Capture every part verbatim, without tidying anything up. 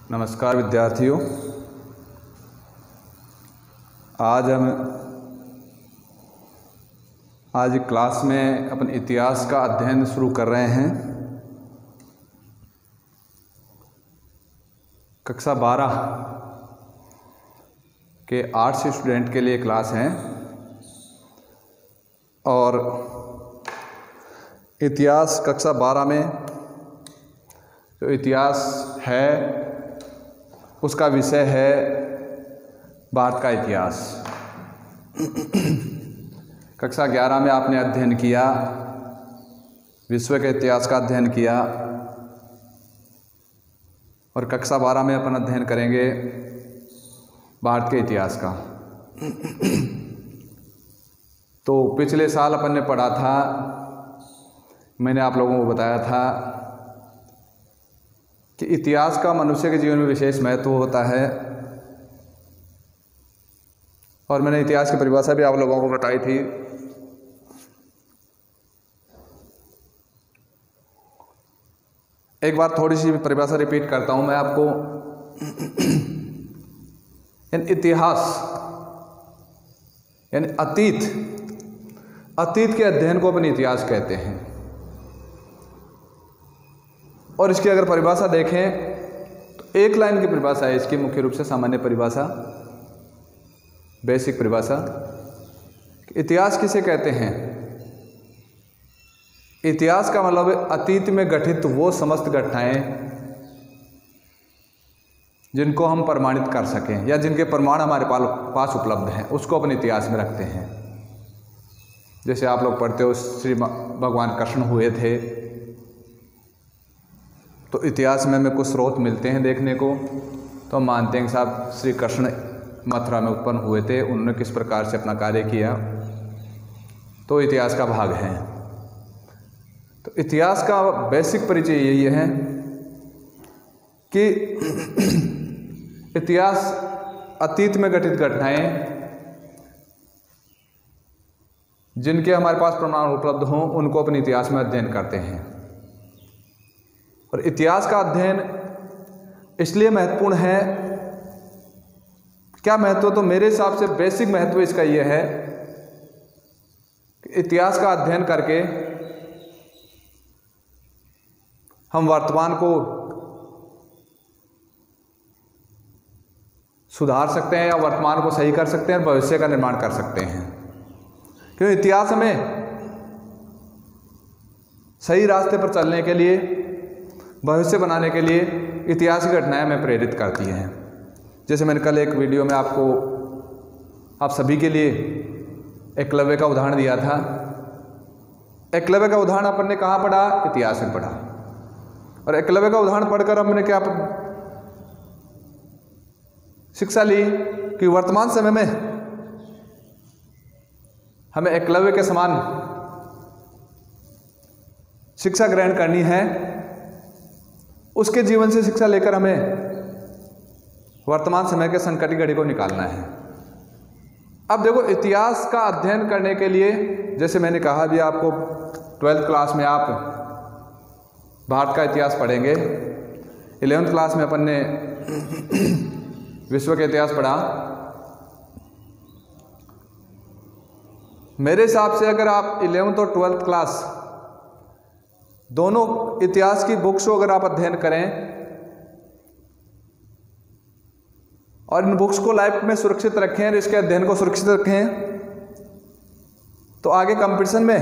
नमस्कार विद्यार्थियों, आज हम आज क्लास में अपन इतिहास का अध्ययन शुरू कर रहे हैं। कक्षा बारह के आर्ट्स स्टूडेंट के लिए क्लास है और इतिहास कक्षा बारह में जो इतिहास है उसका विषय है भारत का इतिहास। कक्षा ग्यारह में आपने अध्ययन किया, विश्व के इतिहास का अध्ययन किया और कक्षा बारह में अपन अध्ययन करेंगे भारत के इतिहास का। तो पिछले साल अपन ने पढ़ा था, मैंने आप लोगों को बताया था कि इतिहास का मनुष्य के जीवन में विशेष महत्व होता है और मैंने इतिहास की परिभाषा भी आप लोगों को बताई थी। एक बार थोड़ी सी परिभाषा रिपीट करता हूं मैं आपको। यानी इतिहास यानी अतीत अतीत के अध्ययन को अपन इतिहास कहते हैं। और इसकी अगर परिभाषा देखें तो एक लाइन की परिभाषा है इसकी, मुख्य रूप से सामान्य परिभाषा, बेसिक परिभाषा। इतिहास किसे कहते हैं? इतिहास का मतलब है अतीत में घटित वो समस्त घटनाएं जिनको हम प्रमाणित कर सकें या जिनके प्रमाण हमारे पास उपलब्ध हैं, उसको अपन इतिहास में रखते हैं। जैसे आप लोग पढ़ते हो श्री भगवान कृष्ण हुए थे, तो इतिहास में हमें कुछ स्रोत मिलते हैं देखने को, तो हम मानते हैं कि साहब श्री कृष्ण मथुरा में उत्पन्न हुए थे, उन्होंने किस प्रकार से अपना कार्य किया, तो इतिहास का भाग है। तो इतिहास का बेसिक परिचय यही है कि इतिहास अतीत में घटित घटनाएं जिनके हमारे पास प्रमाण उपलब्ध हों, उनको अपने इतिहास में अध्ययन करते हैं। और इतिहास का अध्ययन इसलिए महत्वपूर्ण है, क्या महत्व? तो मेरे हिसाब से बेसिक महत्व इसका यह है कि इतिहास का अध्ययन करके हम वर्तमान को सुधार सकते हैं या वर्तमान को सही कर सकते हैं और भविष्य का निर्माण कर सकते हैं। क्योंकि इतिहास हमें सही रास्ते पर चलने के लिए, भविष्य बनाने के लिए इतिहास की घटनाएं हमें प्रेरित करती हैं। जैसे मैंने कल एक वीडियो में आपको आप सभी के लिए एकलव्य का उदाहरण दिया था। एकलव्य का उदाहरण अपन ने कहाँ पढ़ा? इतिहास में पढ़ा। और एकलव्य का उदाहरण पढ़कर हमने क्या शिक्षा ली कि वर्तमान समय में हमें एकलव्य के समान शिक्षा ग्रहण करनी है। उसके जीवन से शिक्षा लेकर हमें वर्तमान समय के संकट घड़ी को निकालना है। अब देखो, इतिहास का अध्ययन करने के लिए, जैसे मैंने कहा भी आपको, ट्वेल्थ क्लास में आप भारत का इतिहास पढ़ेंगे, इलेवेंथ क्लास में अपन ने विश्व का इतिहास पढ़ा। मेरे हिसाब से अगर आप इलेवेंथ और ट्वेल्थ क्लास दोनों इतिहास की बुक्स को अगर आप अध्ययन करें और इन बुक्स को लाइफ में सुरक्षित रखें और इसके अध्ययन को सुरक्षित रखें, तो आगे कंपटीशन में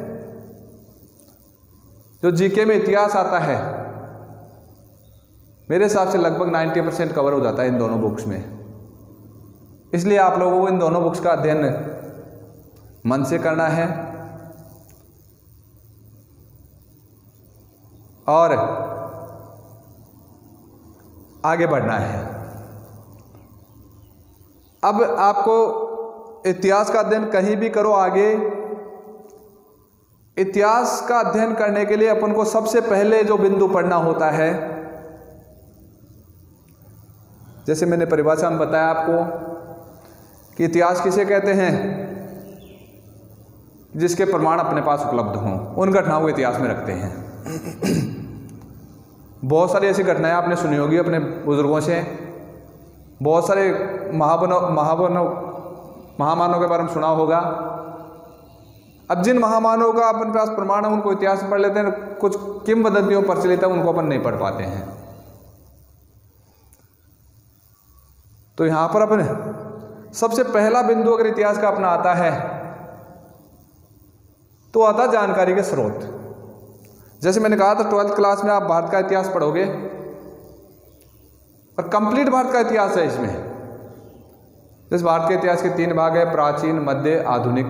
जो जीके में इतिहास आता है, मेरे हिसाब से लगभग नब्बे परसेंट कवर हो जाता है इन दोनों बुक्स में। इसलिए आप लोगों को इन दोनों बुक्स का अध्ययन मन से करना है और आगे बढ़ना है। अब आपको इतिहास का अध्ययन कहीं भी करो, आगे इतिहास का अध्ययन करने के लिए अपन को सबसे पहले जो बिंदु पढ़ना होता है, जैसे मैंने परिभाषा में बताया आपको कि इतिहास किसे कहते हैं? जिसके प्रमाण अपने पास उपलब्ध हों, उन घटनाओं को इतिहास में रखते हैं। बहुत सारी ऐसी घटनाएं आपने सुनी होगी अपने बुजुर्गों से, बहुत सारे महामानव महामानव महामानव के बारे में सुना होगा। अब जिन महामानव का अपने पास प्रमाण है उनको इतिहास में पढ़ लेते हैं, कुछ किंवदंतियों प्रचलित है उनको अपन नहीं पढ़ पाते हैं। तो यहां पर अपने सबसे पहला बिंदु अगर इतिहास का अपना आता है तो आता जानकारी के स्रोत। जैसे मैंने कहा था ट्वेल्थ क्लास में आप भारत का इतिहास पढ़ोगे और कंप्लीट भारत का इतिहास है इसमें। जैसे भारत के इतिहास के तीन भाग है, प्राचीन, मध्य, आधुनिक।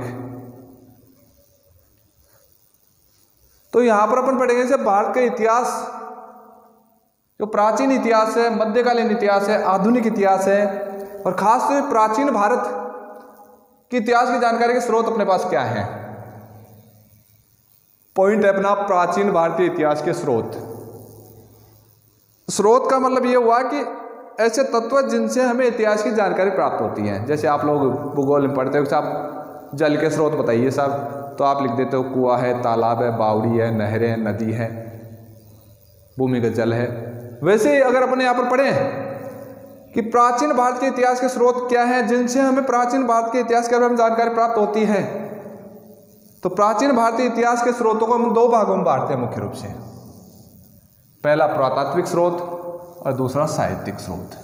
तो यहां पर अपन पढ़ेंगे जैसे भारत का इतिहास, जो प्राचीन इतिहास है, मध्यकालीन इतिहास है, आधुनिक इतिहास है, और खासतौर से प्राचीन भारत के इतिहास की जानकारी के स्रोत अपने पास क्या है। पॉइंट है अपना प्राचीन भारतीय इतिहास के स्रोत। स्रोत का मतलब यह हुआ कि ऐसे तत्व जिनसे हमें इतिहास की जानकारी प्राप्त होती है। जैसे आप लोग भूगोल में पढ़ते हो साहब जल के स्रोत बताइए साहब, तो आप लिख देते हो कुआं है, तालाब है, बावड़ी है, नहरें है, नदी है, भूमिगत जल है। वैसे ही अगर अपने यहाँ पर पढ़ें कि प्राचीन भारत के इतिहास के स्रोत क्या हैं जिनसे हमें प्राचीन भारत के इतिहास के बारे में जानकारी प्राप्त होती है, तो प्राचीन भारतीय इतिहास के स्रोतों को हम दो भागों में बांटते हैं मुख्य रूप से। पहला पुरातात्विक स्रोत और दूसरा साहित्यिक स्रोत।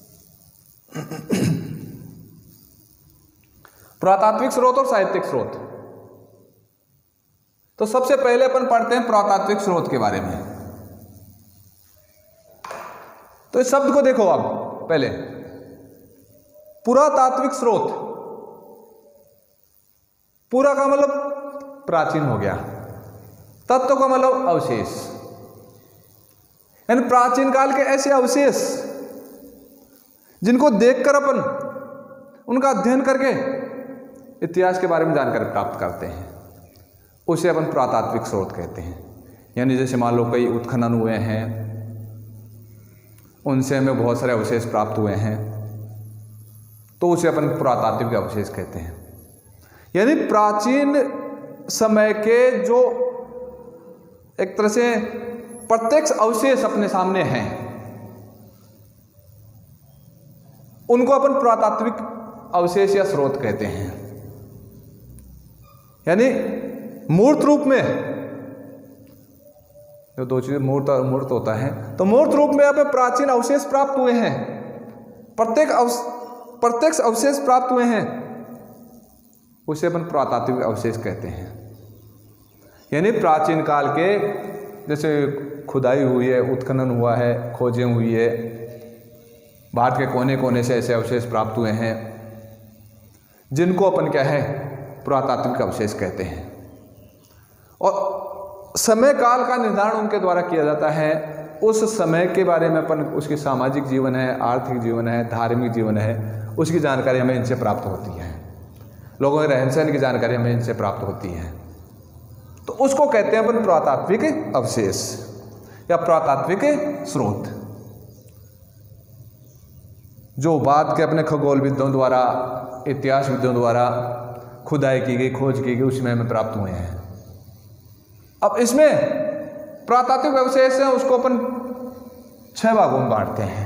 पुरातात्विक स्रोत और साहित्यिक स्रोत। तो सबसे पहले अपन पढ़ते हैं पुरातात्विक स्रोत के बारे में। तो इस शब्द को देखो आप पहले, पुरातात्विक स्रोत। पूरा का मतलब प्राचीन हो गया, तत्व का मतलब अवशेष, यानी प्राचीन काल के ऐसे अवशेष जिनको देखकर अपन उनका अध्ययन करके इतिहास के बारे में जानकारी प्राप्त करते हैं, उसे अपन पुरातात्विक स्रोत कहते हैं। यानी जैसे मान लो कई उत्खनन हुए हैं, उनसे हमें बहुत सारे अवशेष प्राप्त हुए हैं, तो उसे अपन पुरातात्विक अवशेष कहते हैं। यानी प्राचीन समय के जो एक तरह से प्रत्यक्ष अवशेष अपने सामने हैं, उनको अपन पुरातात्विक अवशेष या स्रोत कहते हैं। यानी मूर्त रूप में जो दो चीजें मूर्त और मूर्त होता है, तो मूर्त रूप में हमें प्राचीन अवशेष प्राप्त हुए हैं, प्रत्येक प्रत्यक्ष अवशेष प्राप्त हुए हैं, उसे अपन पुरातात्विक अवशेष कहते हैं। यानी प्राचीन काल के जैसे खुदाई हुई है, उत्खनन हुआ है, खोजें हुई है, भारत के कोने कोने से ऐसे अवशेष प्राप्त हुए हैं जिनको अपन क्या है पुरातात्विक अवशेष कहते हैं। और समय काल का निर्धारण उनके द्वारा किया जाता है। उस समय के बारे में अपन उसकी सामाजिक जीवन है, आर्थिक जीवन है, धार्मिक जीवन है, उसकी जानकारी हमें इनसे प्राप्त होती है। लोगों के रहन सहन की जानकारी हमें इनसे प्राप्त होती है, तो उसको कहते हैं अपन पुरातात्विक अवशेष या पुरातात्विक स्रोत, जो बाद के अपने खगोलविदों द्वारा, इतिहासविदों द्वारा खुदाई की गई, खोज की गई, उसमें हमें प्राप्त हुए हैं। अब इसमें पुरातात्विक अवशेष है, उसको अपन छह भागों में बांटते हैं।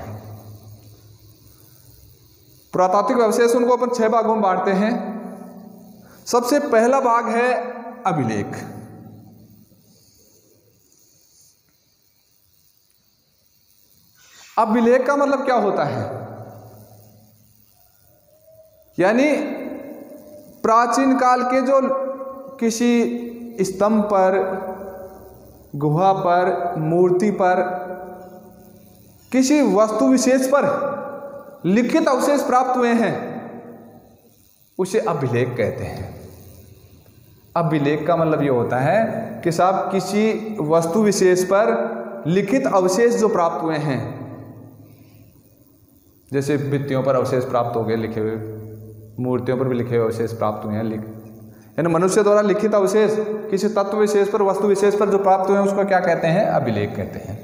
पुरातात्विक अवशेष उनको अपन छह भागों में बांटते हैं। सबसे पहला भाग है अभिलेख। अभिलेख का मतलब क्या होता है? यानी प्राचीन काल के जो किसी स्तंभ पर, गुहा पर, मूर्ति पर, किसी वस्तु विशेष पर लिखित अवशेष प्राप्त हुए हैं, उसे अभिलेख कहते हैं। अभिलेख का मतलब ये होता है कि साहब किसी वस्तु विशेष पर लिखित अवशेष जो प्राप्त हुए हैं, जैसे भित्तियों पर अवशेष प्राप्त हो गए लिखे हुए, मूर्तियों पर भी लिखे हुए अवशेष प्राप्त हुए हैं, लिख यानी मनुष्य द्वारा लिखित अवशेष किसी तत्व विशेष पर, वस्तु विशेष पर जो प्राप्त हुए हैं, उसको क्या कहते हैं? अभिलेख कहते हैं।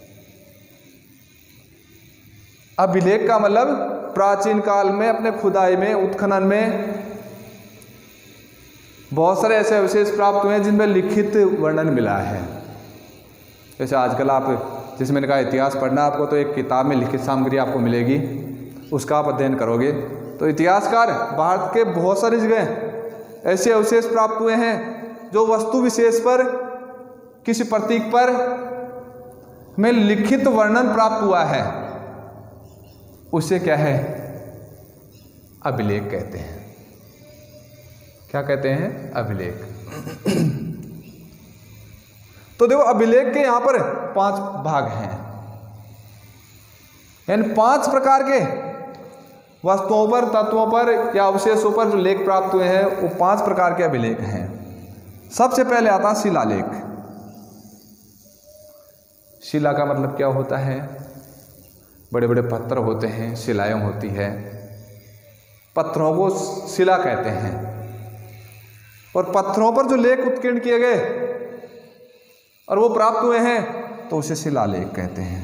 अभिलेख का मतलब प्राचीन काल में अपने खुदाई में, उत्खनन में बहुत सारे ऐसे अवशेष प्राप्त हुए हैं जिनमें लिखित वर्णन मिला है। जैसे आजकल आप जैसे मैंने कहा इतिहास पढ़ना आपको, तो एक किताब में लिखित सामग्री आपको मिलेगी, उसका आप अध्ययन करोगे। तो इतिहासकार भारत के बहुत सारी जगह ऐसे अवशेष प्राप्त हुए हैं जो वस्तु विशेष पर, किसी प्रतीक पर में लिखित वर्णन प्राप्त हुआ है, उसे क्या है, अभिलेख कहते हैं। क्या कहते हैं, अभिलेख। तो देखो अभिलेख के यहां पर पांच भाग हैं, यानी पांच प्रकार के वस्तुओं पर, तत्वों पर या अवशेषों पर जो लेख प्राप्त हुए हैं वो पांच प्रकार के अभिलेख हैं। सबसे पहले आता है शिलालेख। शिला का मतलब क्या होता है, बड़े बड़े पत्थर होते हैं, शिलाएं होती है, पत्थरों को शिला कहते हैं। और पत्थरों पर जो लेख उत्कीर्ण किए गए और वो प्राप्त हुए हैं तो उसे शिलालेख कहते हैं।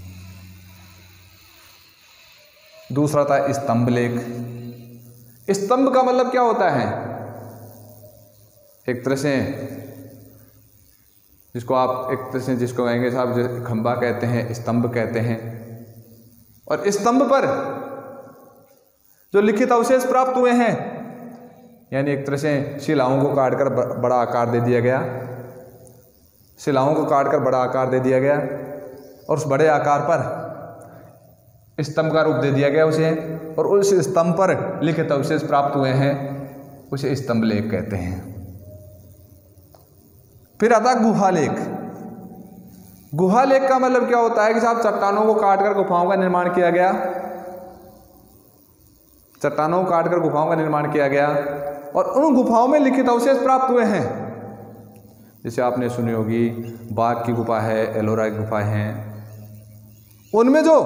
दूसरा था स्तंभ लेख। स्तंभ का मतलब क्या होता है, एक तरह से जिसको आप एक तरह से जिसको कहेंगे साहब खंबा कहते हैं, स्तंभ कहते हैं। और स्तंभ पर जो लिखित अवशेष प्राप्त हुए हैं, यानी एक तरह से शिलाओं को काटकर बड़ा आकार दे दिया गया, शिलाओं को काटकर बड़ा आकार दे दिया गया और उस बड़े आकार पर स्तंभ का रूप दे दिया गया उसे, और उस स्तंभ पर लिखित अवशेष प्राप्त हुए हैं, उसे स्तंभ लेख कहते हैं। फिर आता गुहालेख। गुहालेख का मतलब क्या होता है कि साहब चट्टानों को काटकर गुफाओं का निर्माण किया गया, चट्टानों को काटकर गुफाओं का निर्माण किया गया और उन गुफाओं में लिखित अवशेष प्राप्त हुए हैं। जैसे आपने सुनी होगी बाघ की गुफा है, एलोरा की गुफा है, उनमें जो,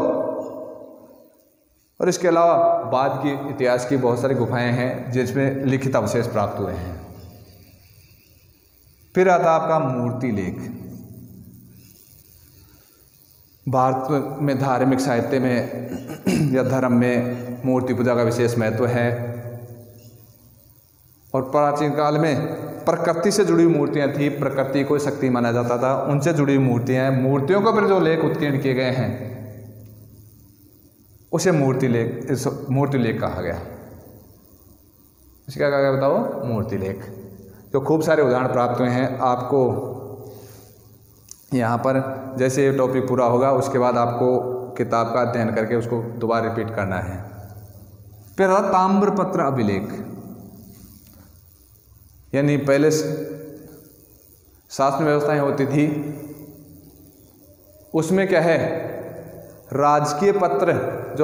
और इसके अलावा बाद की इतिहास की बहुत सारी गुफाएं हैं जिसमें लिखित अवशेष प्राप्त हुए हैं। फिर आता आपका मूर्ति लेख। भारत में धार्मिक साहित्य में या धर्म में मूर्ति पूजा का विशेष महत्व है और प्राचीन काल में प्रकृति से जुड़ी हुई मूर्तियां थी, प्रकृति को शक्ति माना जाता था, उनसे जुड़ी हुई मूर्तियां हैं। मूर्तियों के ऊपर जो लेख उत्कीर्ण किए गए हैं उसे मूर्ति लेख, मूर्ति लेख कहा गया। इसे क्या कहा गया बताओ, मूर्ति लेख। जो खूब सारे उदाहरण प्राप्त हुए हैं आपको यहाँ पर, जैसे ये टॉपिक पूरा होगा उसके बाद आपको किताब का अध्ययन करके उसको दोबारा रिपीट करना है। फिर ताम्रपत्र अभिलेख, यानी पहले शासन व्यवस्थाएं होती थी, उसमें क्या है, राजकीय पत्र जो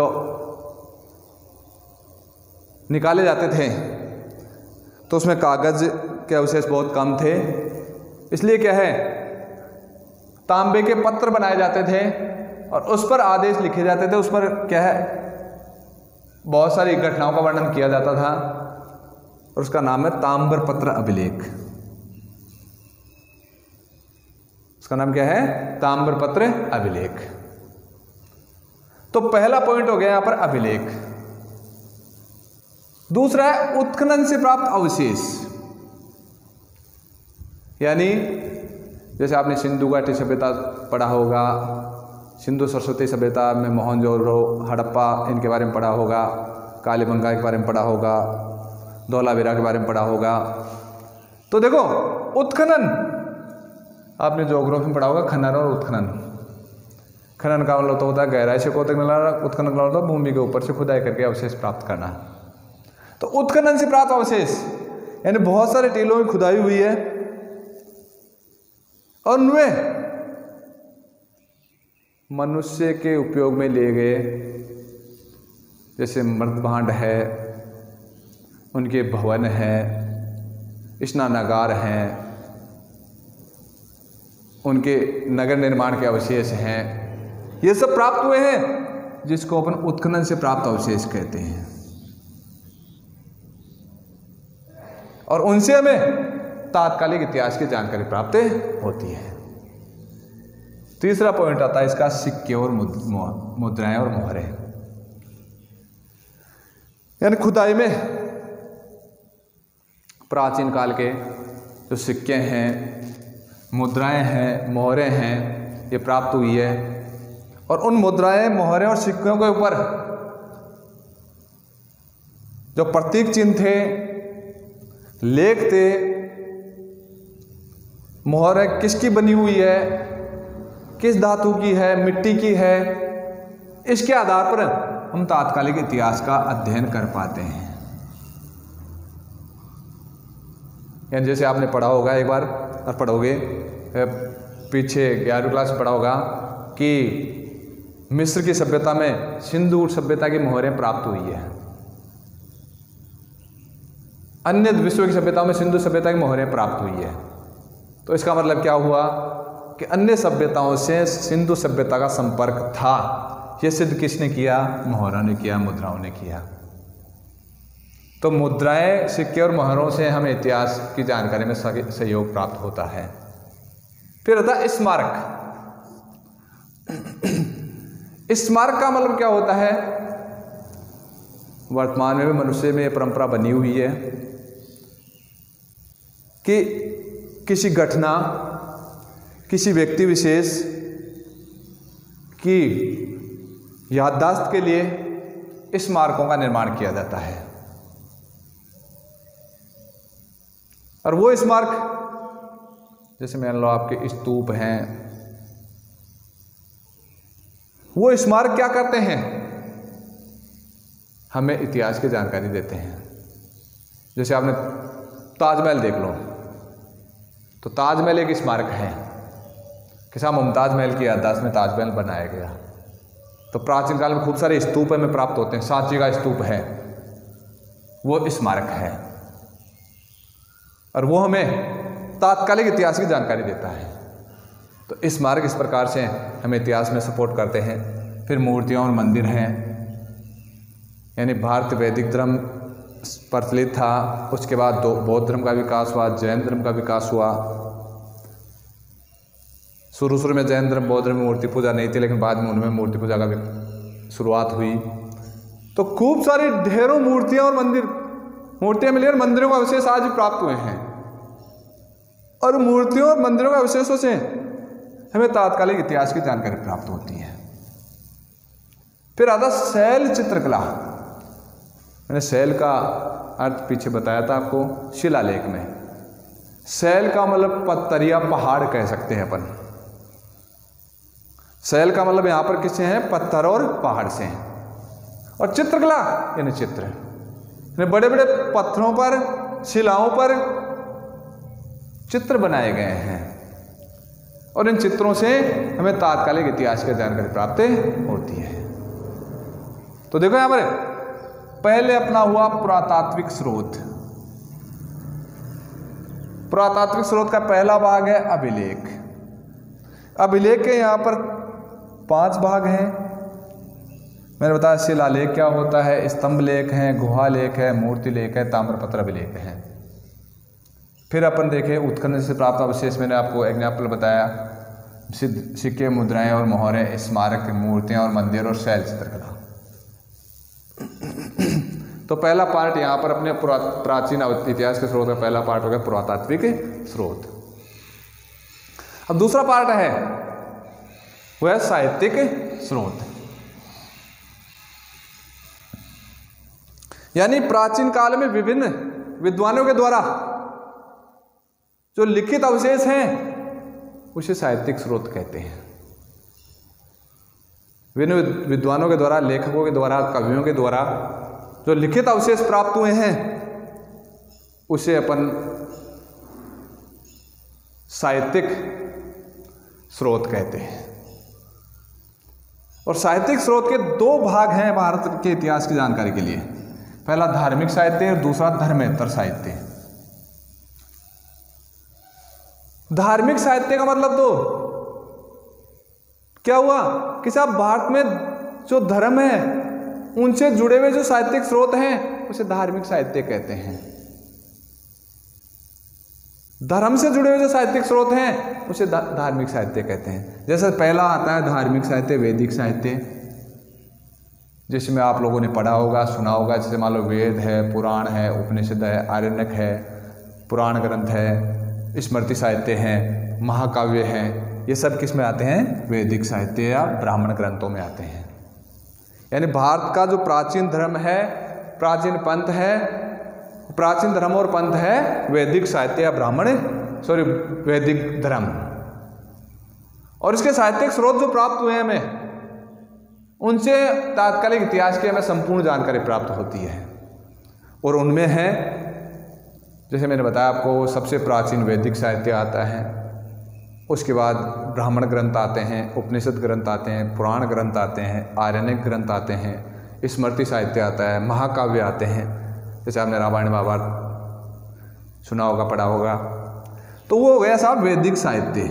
निकाले जाते थे तो उसमें कागज के अवशेष बहुत कम थे, इसलिए क्या है तांबे के पत्र बनाए जाते थे और उस पर आदेश लिखे जाते थे, उस पर क्या है बहुत सारी घटनाओं का वर्णन किया जाता था और उसका नाम है ताम्रपत्र अभिलेख। उसका नाम क्या है, ताम्रपत्र अभिलेख। तो पहला पॉइंट हो गया यहां पर अभिलेख। दूसरा है उत्खनन से प्राप्त अवशेष, यानी जैसे आपने सिंधु घाटी सभ्यता पढ़ा होगा, सिंधु सरस्वती सभ्यता में मोहनजोदड़ो, हड़प्पा इनके बारे में पढ़ा होगा, कालीबंगा के बारे में पढ़ा होगा, धौलावीरा के बारे में पढ़ा होगा। तो देखो उत्खनन आपने ज्योग्राफी में पढ़ा होगा, खनन और उत्खनन। खनन का मतलब तो होता है गहराई से खोदकर निकालना, उत्खनन का मतलब भूमि के ऊपर से खुदाई करके अवशेष प्राप्त करना। तो उत्खनन से प्राप्त अवशेष यानी बहुत सारे टीलों में खुदाई हुई है और उनमें मनुष्य के उपयोग में लिए गए, जैसे मृतभांड है, उनके भवन है, स्नानागार हैं, उनके नगर निर्माण के अवशेष हैं, ये सब प्राप्त हुए हैं जिसको अपन उत्खनन से प्राप्त अवशेष कहते हैं। और उनसे हमें तात्कालिक इतिहास की जानकारी प्राप्त होती है। तीसरा पॉइंट आता है इसका सिक्के और मुद्राएं और मोहरें, यानी खुदाई में प्राचीन काल के जो सिक्के हैं, मुद्राएं हैं, मोहरें हैं, ये प्राप्त हुई है और उन मुद्राएं, मोहरें और सिक्कों के ऊपर जो प्रतीक चिन्ह थे, लेख थे, मोहरें किसकी बनी हुई है, किस धातु की है, मिट्टी की है, इसके आधार पर हम तात्कालिक इतिहास का अध्ययन कर पाते हैं। यानी जैसे आपने पढ़ा होगा एक बार और पढ़ोगे, पीछे ग्यारहवीं क्लास में पढ़ा होगा कि मिस्र की सभ्यता में सिंधु सभ्यता की मोहरें प्राप्त हुई है। अन्य विश्व की सभ्यताओं में सिंधु सभ्यता की मोहरें प्राप्त हुई है। तो इसका मतलब क्या हुआ कि अन्य सभ्यताओं से सिंधु सभ्यता का संपर्क था। यह सिद्ध किसने किया? मोहरों ने किया, मुद्राओं ने किया। तो मुद्राएं, सिक्के और मोहरों से हमें इतिहास की जानकारी में सहयोग प्राप्त होता है। फिर होता है स्मारक। स्मारक का मतलब क्या होता है? वर्तमान में भी मनुष्य में परंपरा बनी हुई है कि किसी घटना, किसी व्यक्ति विशेष की याददाश्त के लिए स्मारकों का निर्माण किया जाता है। और वो स्मारक जैसे मान लो आपके स्तूप हैं, वो स्मारक क्या करते हैं? हमें इतिहास की जानकारी देते हैं। जैसे आपने ताजमहल देख लो, तो ताजमहल एक स्मारक है कि साहब मुमताज महल की याददाश्त में ताजमहल बनाया गया। तो प्राचीन काल में खूब सारे स्तूप हमें प्राप्त होते हैं। सांची का स्तूप है, वो स्मारक है, और वो हमें तात्कालिक इतिहास की जानकारी देता है। तो स्मारक इस प्रकार से हमें इतिहास में सपोर्ट करते हैं। फिर मूर्तियाँ और मंदिर हैं, यानी भारतीय वैदिक धर्म प्रचलित था, उसके बाद दो बौद्ध धर्म का विकास हुआ, जैन धर्म का विकास हुआ। शुरू शुरू में जैन धर्म, बौद्ध धर्म में मूर्ति पूजा नहीं थी, लेकिन बाद में उनमें मूर्ति पूजा का शुरुआत हुई। तो खूब सारी ढेरों मूर्तियां और मंदिर, मूर्तियां मिली और मंदिरों का अवशेष आज भी प्राप्त हुए हैं। और मूर्तियों और मंदिरों के अवशेषों से हमें तात्कालिक इतिहास की जानकारी प्राप्त होती है। फिर आता शैल चित्रकला। मैंने शैल का अर्थ पीछे बताया था आपको, शिलालेख में। शैल का मतलब पत्थर या पहाड़ कह सकते हैं अपन। शैल का मतलब यहां पर किससे है? पत्थर और पहाड़ से हैं। और चित्रकला यानी चित्र, यानी बड़े बड़े पत्थरों पर, शिलाओं पर चित्र बनाए गए हैं, और इन चित्रों से हमें तात्कालिक इतिहास की जानकारी प्राप्त होती है। तो देखो यहां पर पहले अपना हुआ पुरातात्विक स्रोत। पुरातात्विक स्रोत का पहला भाग है अभिलेख। अभिलेख के यहां पर पांच भाग हैं। मैंने बताया शिलालेख क्या होता है, स्तंभ लेख है, गुहा लेख है, मूर्ति लेख है, ताम्रपत्र अभिलेख है। फिर अपन देखें उत्खनन से प्राप्त अवशेष। मैंने आपको एग्जाम्पल बताया, सिद्ध सिक्के, मुद्राएं और मोहरें, स्मारक, मूर्तियां और मंदिर, और शैल चित्रकला। तो पहला पार्ट यहाँ पर अपने प्राचीन इतिहास के स्रोत का पहला पार्ट हो गया पुरातात्विक स्रोत। अब दूसरा पार्ट है वह है साहित्यिक स्रोत। यानी प्राचीन काल में विभिन्न विद्वानों के द्वारा जो लिखित अवशेष हैं उसे साहित्यिक स्रोत कहते हैं। विभिन्न विद्वानों के द्वारा, लेखकों के द्वारा, कवियों के द्वारा जो लिखित अवशेष प्राप्त हुए हैं उसे अपन साहित्यिक स्रोत कहते हैं। और साहित्यिक स्रोत के दो भाग हैं भारत के इतिहास की जानकारी के लिए। पहला धार्मिक साहित्य और दूसरा धर्मेतर साहित्य। धार्मिक साहित्य का मतलब तो क्या हुआ कि साहब भारत में जो धर्म है उनसे जुड़े हुए जो साहित्यिक स्रोत हैं उसे धार्मिक साहित्य कहते हैं। धर्म से जुड़े हुए जो साहित्यिक स्रोत हैं उसे धार्मिक साहित्य कहते हैं। जैसे पहला आता है धार्मिक साहित्य, वैदिक साहित्य, जिसमें आप लोगों ने पढ़ा होगा, सुना होगा। जैसे मान लो वेद है, पुराण है, उपनिषद है, आरण्यक है, पुराण ग्रंथ है, स्मृति साहित्य है, महाकाव्य है, ये सब किस में आते हैं? वैदिक साहित्य या ब्राह्मण ग्रंथों में आते हैं। यानी भारत का जो प्राचीन धर्म है, प्राचीन पंथ है, प्राचीन धर्म और पंथ है वैदिक साहित्य या ब्राह्मण सॉरी वैदिक धर्म। और इसके साहित्यिक स्रोत जो प्राप्त हुए हैं हमें, उनसे तात्कालिक इतिहास की हमें संपूर्ण जानकारी प्राप्त होती है। और उनमें है, जैसे मैंने बताया आपको, सबसे प्राचीन वैदिक साहित्य आता है, उसके बाद ब्राह्मण ग्रंथ आते हैं, उपनिषद ग्रंथ आते हैं, पुराण ग्रंथ आते हैं, आरण्यक ग्रंथ आते हैं, स्मृति साहित्य आता है, महाकाव्य आते हैं, जैसे आपने रामायण महाभारत सुना होगा, पढ़ा होगा। तो वो हो गया साहब वैदिक साहित्य।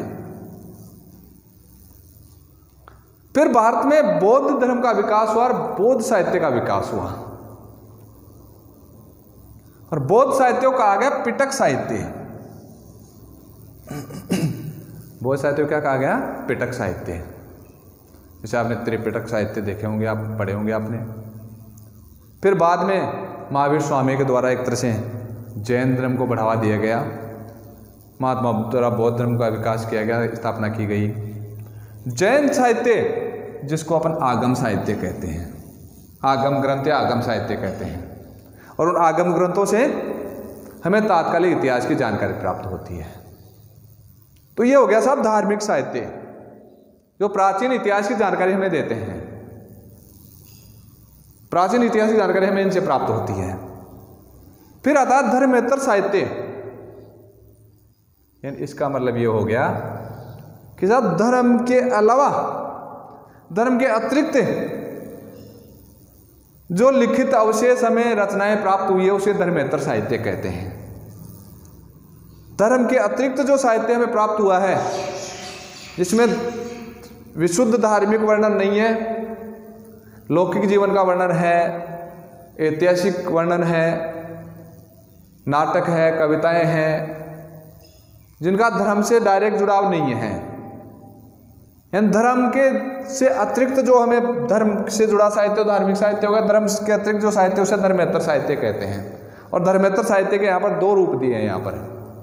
फिर भारत में बौद्ध धर्म का विकास हुआ और बौद्ध साहित्य का विकास हुआ, और बौद्ध साहित्य को कहा गया पिटक साहित्य। बौद्ध साहित्य को क्या कहा गया? पिटक साहित्य। जैसे आपने त्रिपिटक साहित्य देखे होंगे, आप पढ़े होंगे आपने। फिर बाद में महावीर स्वामी के द्वारा एक तरह से जैन धर्म को बढ़ावा दिया गया, महात्मा द्वारा बौद्ध धर्म का विकास किया गया, स्थापना की गई। जैन साहित्य जिसको अपन आगम साहित्य कहते हैं, आगम ग्रंथ या आगम साहित्य कहते हैं, और उन आगम ग्रंथों से हमें तात्कालिक इतिहास की जानकारी प्राप्त होती है। तो ये हो गया साहब धार्मिक साहित्य, जो प्राचीन इतिहास की जानकारी हमें देते हैं। प्राचीन इतिहास की जानकारी हमें इनसे प्राप्त होती है। फिर आता है धर्मेतर साहित्य, यानी इसका मतलब ये हो गया कि साहब धर्म के अलावा, धर्म के अतिरिक्त जो लिखित अवशेष हमें रचनाएं प्राप्त हुई है उसे धर्मेतर साहित्य कहते हैं। धर्म के अतिरिक्त जो साहित्य हमें प्राप्त हुआ है, जिसमें विशुद्ध धार्मिक वर्णन नहीं है, लौकिक जीवन का वर्णन है, ऐतिहासिक वर्णन है, नाटक है, कविताएं हैं, जिनका धर्म से डायरेक्ट जुड़ाव नहीं है, यानी धर्म के से अतिरिक्त जो हमें धर्म से जुड़ा साहित्य धार्मिक साहित्य होगा, धर्म के अतिरिक्त जो साहित्य उसे धर्मेतर साहित्य कहते हैं। और धर्मेतर साहित्य के यहाँ पर दो रूप दिए हैं, यहाँ पर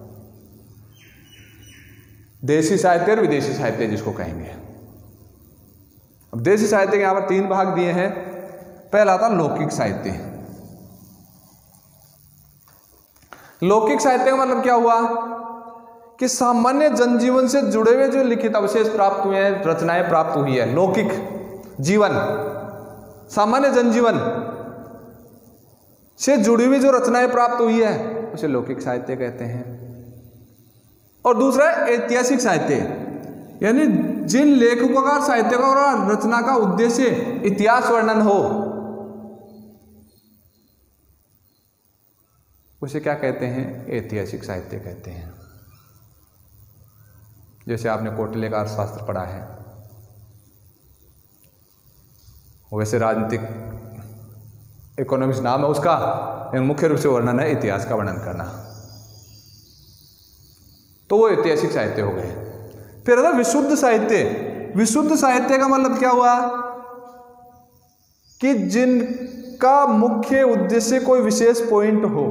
देशी साहित्य और विदेशी साहित्य जिसको कहेंगे। अब देशी साहित्य के यहाँ पर तीन भाग दिए हैं। पहला था लौकिक साहित्य। लौकिक साहित्य का मतलब क्या हुआ कि सामान्य जनजीवन से जुड़े हुए जो लिखित अवशेष प्राप्त हुए हैं, रचनाएं प्राप्त हुई है, लौकिक जीवन, सामान्य जनजीवन से जुड़ी हुई जो रचनाएं प्राप्त हुई है उसे लौकिक साहित्य कहते हैं। और दूसरा है ऐतिहासिक साहित्य, यानी जिन लेखकों का, साहित्यकों और रचना का उद्देश्य इतिहास वर्णन हो, उसे क्या कहते हैं? ऐतिहासिक साहित्य कहते हैं। जैसे आपने कौटिल्य का अर्थशास्त्र पढ़ा है, वैसे राजनीतिक इकोनॉमिक्स नाम है उसका, मुख्य रूप से वर्णन है इतिहास का वर्णन करना, तो वो ऐतिहासिक साहित्य हो गए। फिर आता विशुद्ध साहित्य। विशुद्ध साहित्य का मतलब क्या हुआ कि जिनका मुख्य उद्देश्य कोई विशेष पॉइंट हो,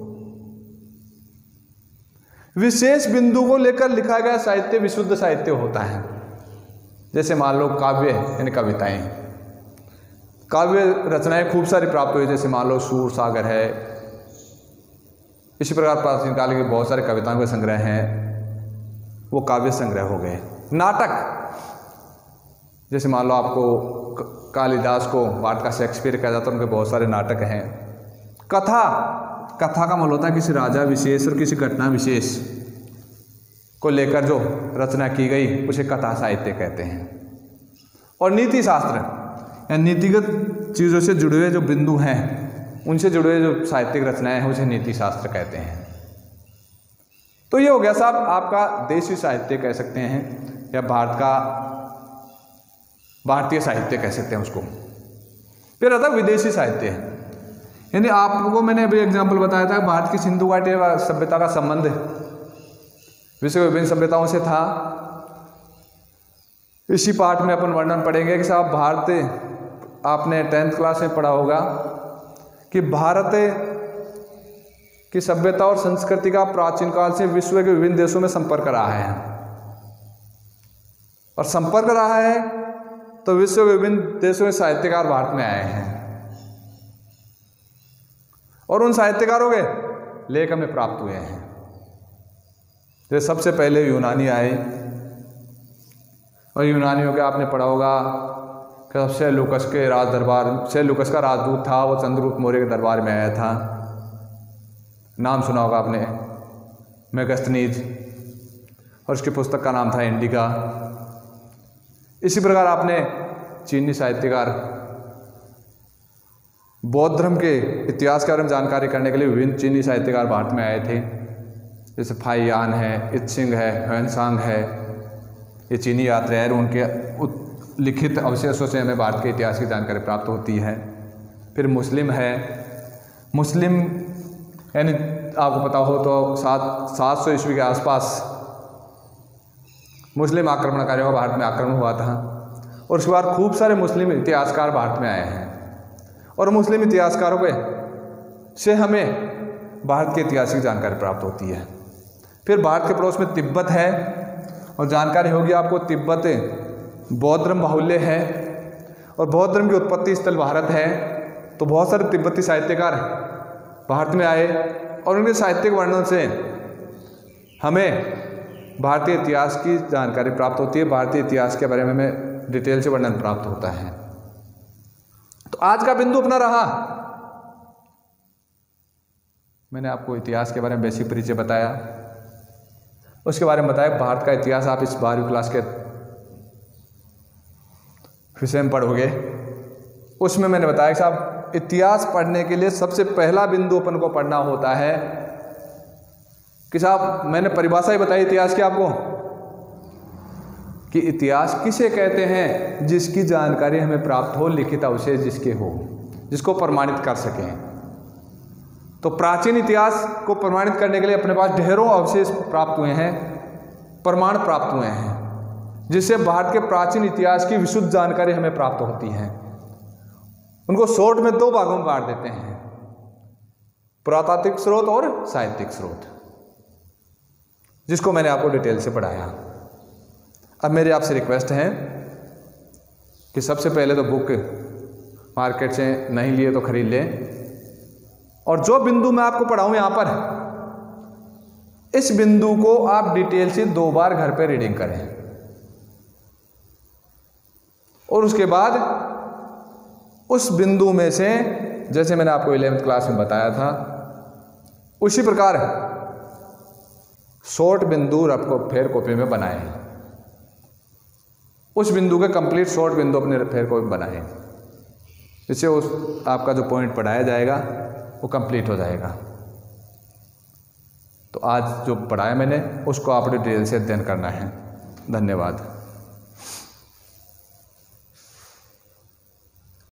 विशेष बिंदु को लेकर लिखा गया साहित्य विशुद्ध साहित्य होता है। जैसे मान लो काव्य यानी कविताएं, काव्य रचनाएं खूब सारी प्राप्त हुई, जैसे मान लो सूर सागर है, इसी प्रकार प्राचीन काल के बहुत सारे कविताओं के संग्रह हैं, वो काव्य संग्रह हो गए। नाटक, जैसे मान लो आपको कालिदास को वाट का शेक्सपियर कहा जाता है, उनके बहुत सारे नाटक हैं। कथा, कथा का मतलब होता है किसी राजा विशेष और किसी घटना विशेष को लेकर जो रचना की गई उसे कथा साहित्य कहते हैं। और नीति शास्त्र, या नीतिगत चीज़ों से जुड़े हुए जो बिंदु हैं, उनसे जुड़े हुए जो साहित्यिक रचनाएं हैं उसे नीति शास्त्र कहते हैं। तो ये हो गया साहब आपका देशी साहित्य कह सकते हैं, या भारत का भारतीय साहित्य कह सकते हैं उसको। फिर आता है विदेशी साहित्य, यानी आपको मैंने अभी एग्जाम्पल बताया था भारत की सिंधु घाटी सभ्यता का संबंध विश्व के विभिन्न सभ्यताओं से था। इसी पाठ में अपन वर्णन पढ़ेंगे कि साहब भारत, आपने टेंथ क्लास में पढ़ा होगा कि भारत की सभ्यता और संस्कृति का प्राचीन काल से विश्व के विभिन्न देशों में संपर्क रहा है। और संपर्क रहा है तो विश्व विभिन्न देशों के साहित्यकार भारत में आए हैं और उन साहित्यकारों के लेख हमें प्राप्त हुए हैं। जैसे सबसे पहले यूनानी आए और यूनानियों के आपने पढ़ा होगा कि सेल्यूकस के राज दरबार सेल्यूकस का राजदूत था, वो चंद्रगुप्त मौर्य के दरबार में आया था। नाम सुना होगा आपने, मेगस्थनीज, और उसकी पुस्तक का नाम था इंडिका। इसी प्रकार आपने चीनी साहित्यकार बौद्ध धर्म के इतिहास के बारे में जानकारी करने के लिए विभिन्न चीनी साहित्यकार भारत में आए थे। जैसे फाइयान है, इत्सिंग है, ह्वेनसांग है, ये चीनी यात्री है। उनके लिखित अवशेषों से हमें भारत के इतिहास की जानकारी प्राप्त होती है। फिर मुस्लिम है, मुस्लिम यानी आपको पता हो तो सात सात सौ ईस्वी के आसपास मुस्लिम आक्रमणकारियों का भारत में आक्रमण हुआ था और उसके बाद खूब सारे मुस्लिम इतिहासकार भारत में आए हैं और मुस्लिम इतिहासकारों के से हमें भारत के इतिहास की जानकारी प्राप्त होती है। फिर भारत के पड़ोस में तिब्बत है और जानकारी होगी आपको, तिब्बत बौद्ध धर्म बाहुल्य है और बौद्ध धर्म की उत्पत्ति स्थल भारत है। तो बहुत सारे तिब्बती साहित्यकार भारत में आए और उनके साहित्यिक वर्णन से हमें भारतीय इतिहास की जानकारी प्राप्त होती है। भारतीय इतिहास के बारे में हमें डिटेल से वर्णन प्राप्त होता है। तो आज का बिंदु अपना रहा, मैंने आपको इतिहास के बारे में बेसिक परिचय बताया, उसके बारे में बताया भारत का इतिहास आप इस बारहवीं क्लास के विषय में पढ़ोगे। उसमें मैंने बताया कि साहब इतिहास पढ़ने के लिए सबसे पहला बिंदु अपन को पढ़ना होता है कि साहब मैंने परिभाषा ही बताई इतिहास की आपको कि इतिहास किसे कहते हैं, जिसकी जानकारी हमें प्राप्त हो, लिखित अवशेष जिसके हो, जिसको प्रमाणित कर सकें। तो प्राचीन इतिहास को प्रमाणित करने के लिए अपने पास ढेरों अवशेष प्राप्त हुए हैं, प्रमाण प्राप्त हुए हैं, जिससे भारत के प्राचीन इतिहास की विशुद्ध जानकारी हमें प्राप्त होती है। उनको शॉर्ट में दो भागों में बांट देते हैं, पुरातात्विक स्रोत और साहित्यिक स्रोत, जिसको मैंने आपको डिटेल से पढ़ाया। अब मेरी आपसे रिक्वेस्ट है कि सबसे पहले तो बुक मार्केट से नहीं लिए तो खरीद लें और जो बिंदु मैं आपको पढ़ाऊं यहां पर, इस बिंदु को आप डिटेल से दो बार घर पे रीडिंग करें और उसके बाद उस बिंदु में से, जैसे मैंने आपको इलेवेंथ क्लास में बताया था, उसी प्रकार शॉर्ट बिंदु आपको फेयर कॉपी में बनाएं। उस बिंदु के कंप्लीट शॉर्ट बिंदु अपने फेयर कॉपी में बनाएं, जिससे उस आपका जो पॉइंट पढ़ाया जाएगा वो कंप्लीट हो जाएगा। तो आज जो पढ़ाया मैंने उसको आप डिटेल से अध्ययन करना है। धन्यवाद।